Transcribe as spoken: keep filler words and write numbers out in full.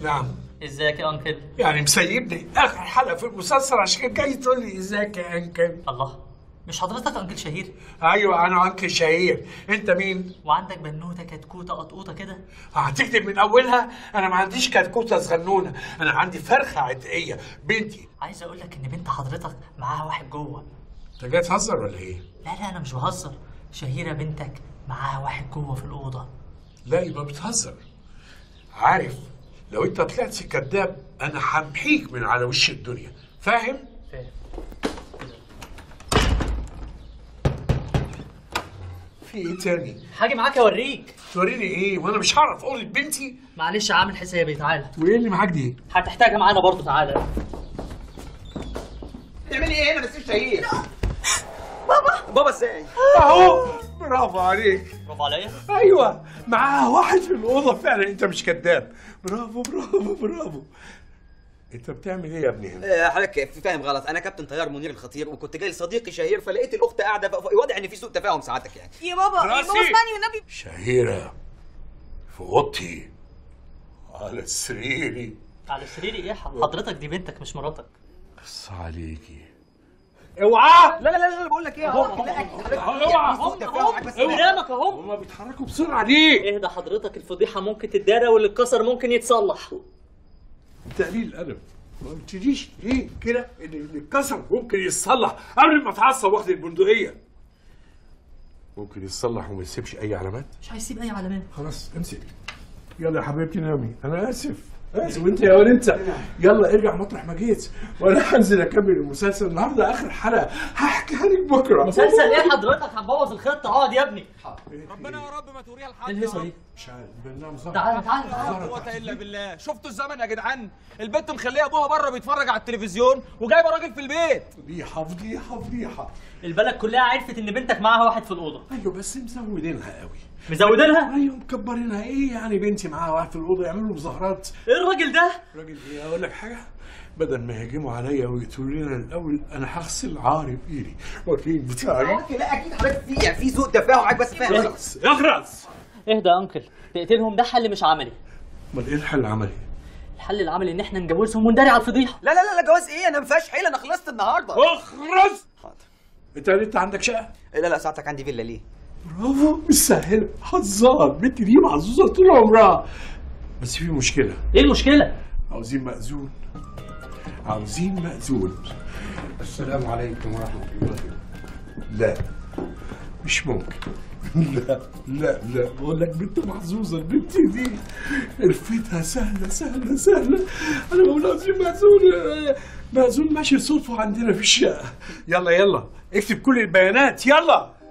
نعم. ازيك يا انكل؟ يعني مسيبني اخر حلقه في المسلسل عشان جاي تقول لي ازيك يا انكل؟ الله، مش حضرتك انكل شهير؟ ايوه انا انكل شهير. انت مين؟ وعندك بنوته كتكوته قطقوطه كده؟ هتكتب من اولها؟ انا ما عنديش كتكوته صغنونه، انا عندي فرخه عتقيه بنتي. عايز اقول لك ان بنت حضرتك معاها واحد جوه. انت جاي تهزر ولا ايه؟ لا لا انا مش بهزر، شهيره بنتك معاها واحد جوه في الاوضه. لا يبقى بتهزر. عارف لو انت طلعت كذاب انا همحيك من على وش الدنيا، فاهم؟ فاهم. في ايه تاني؟ حاجه معاك اوريك. توريني ايه وانا مش هعرف اقول لبنتي؟ معلش عامل حسابي، تعالى. وايه اللي معاك دي؟ هتحتاجها معانا برضه، تعالى. تعملي ايه هنا بس شهير؟ بابا بابا ازاي؟ اهو برافو عليك. برافو عليا؟ ايوه معاها واحد في الاوضه فعلا، انت مش كذاب. برافو برافو برافو. انت بتعمل ايه يا ابني هنا؟ آه، حضرتك فاهم غلط، انا كابتن طيار منير الخطير وكنت جاي لصديقي شهير فلقيت الاخت قاعده، واضح ان في سوء تفاهم ساعتك يعني. يا بابا يا بابا اسمعني والنبي. شهيرة في اوضتي على سريري. على سريري ايه حضرتك؟ دي بنتك مش مراتك. بص عليكي. اوعى. لا لا لا لا بقول لك ايه اهو. اوعى قدامك اهو. هما بيتحركوا بسرعه ليه؟ اهدى حضرتك، الفضيحه ممكن تتدارى واللي اتكسر ممكن يتصلح. تقليل الادب. ما بتجيش ليه كده ان اللي اتكسر ممكن يتصلح قبل ما تعصب واخد البندقيه. ممكن يتصلح وما يسيبش اي علامات؟ مش هيسيب اي علامات. خلاص امسك. يلا يا حبيبتي نامي. انا اسف اسف. وانت يا ولد انت يلا ارجع مطرح ما جيت، وانا هنزل اكمل المسلسل النهارده اخر حلقه، هحكيها لك بكره. مسلسل ايه حضرتك؟ هتبوظ الخطه. اقعد يا ابني. ربنا يا رب ما توريها لحد. ايه الهيصه دي؟ مش عارف بنام زهر. تعالى تعالى لا قوة الا بالله. شفتوا الزمن يا جدعان؟ البنت مخليه ابوها بره بيتفرج على التلفزيون وجايبه راجل في البيت. فضيحه فضيحه فضيحه. البلد كلها عرفت ان بنتك معاها واحد في الاوضه. ايوه بس مزودينها قوي. مزودينها؟ ايوه مكبرينها. ايه يعني بنتي معاها واحد في الاوضه يعملوا مظاهرات؟ ايه الراجل ده؟ راجل ايه؟ اقول لك حاجه، بدل ما يهاجموا عليا ويقتلوني الاول انا هغسل عاري بايدي. وريني بتاعي. لا اكيد حضرتك في يعني في سوء تفاهم معاك بس فاهم. اخرس اخرس. اهدى يا انكل، تقتلهم ده حل مش عملي. امال ايه الحل العملي؟ الحل العملي ان احنا نجوزهم ونداري على الفضيحه. لا لا لا لا جواز ايه؟ انا ما فيهاش حيله، انا خلصت النهارده. اخرس. حاضر. انت انت عندك شقه؟ لا لا ساعتك عندي فيلا ليه؟ برافو مش سهله، حظها البنت دي محظوظه طول عمرها. بس في مشكله. ايه المشكله؟ عاوزين مأذون. عاوزين مأذون. السلام عليكم ورحمه الله. لا مش ممكن. لا لا لا بقول لك بنت محظوظه البنت دي، عرفتها سهله سهله سهله. انا بقول عاوزين مأذون. مأذون ماشي صدفه عندنا في الشقه. يلا يلا اكتب كل البيانات يلا.